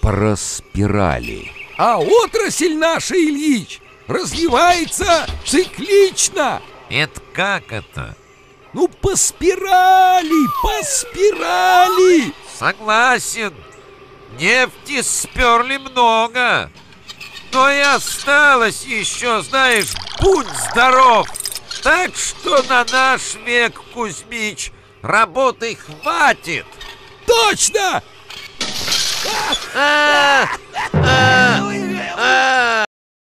про спирали. А отрасль наша, Ильич, развивается циклично. Это как это? Ну, по спирали, по спирали. Согласен. Нефти сперли много. Но и осталось еще, знаешь, будь здоров. Так что на наш век, Кузьмич, работы хватит. Точно! А, а, а.